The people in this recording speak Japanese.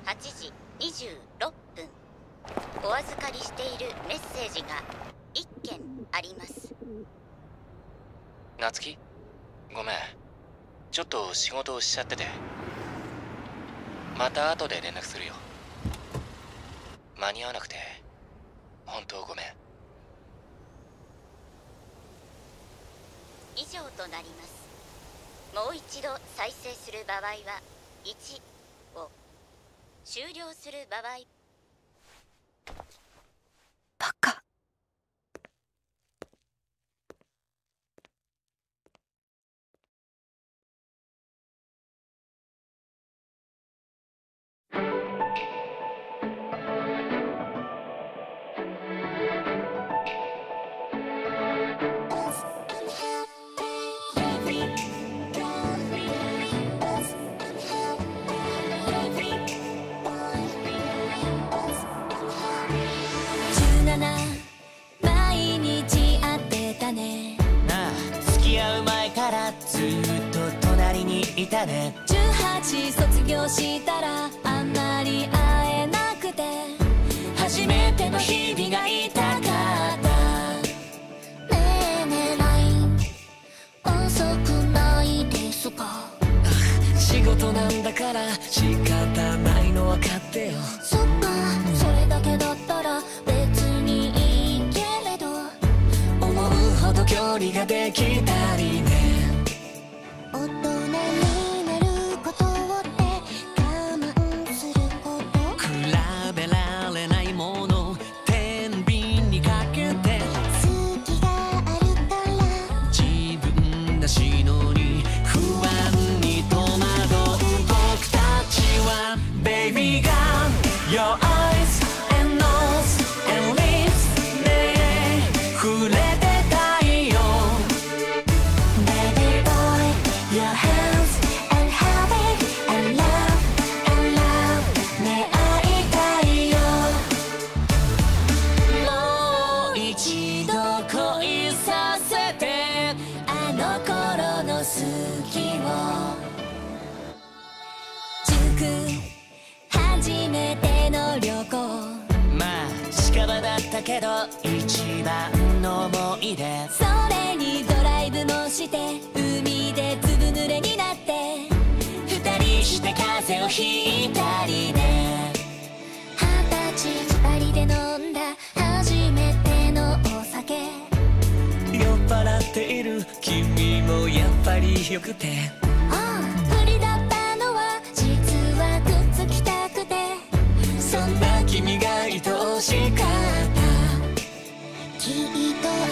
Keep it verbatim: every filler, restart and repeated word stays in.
はちじにじゅうろっぷん、お預かりしているメッセージがいっけんあります。 夏希、ごめん、ちょっと仕事をしちゃってて。また後で連絡するよ。間に合わなくて本当ごめん。 以上となります。もう一度再生する場合はいちを、終了する場合。 バカ。 毎日会ってたね。 なあ、付き合う前からずっと隣にいたね。 じゅうはち卒業したらあんまり会えなくて、 初めての日々が痛かった。 ねえねえ ライン 遅くないですか。 仕事なんだから仕方ないの分かってよ。 そっか、それだけだったら別にいいけれど、 思うほど距離ができたりね。 大人になることって我慢すること。 比べられないもの天秤にかけて、 好きがあるから自分らしいのに不安に戸惑う僕たちは Baby got your eyes and nose and lips ねえ触れてたいよ。 Baby boy your hands and habit and love and love ねえ会いたいよ。 もう一度恋させて、 あの頃の好きを。塾初めての旅行、 まあ近場だったけど一番の思い出。 それにドライブもして海でずぶ濡れになって、 二人して風邪をひいたりね。 二十歳二人で飲んだ初めてのお酒、 酔っ払っている君もやっぱりよくて、 ああ不利だったのは実はくっつきたくて、 そんな君が愛おしかった。 きっと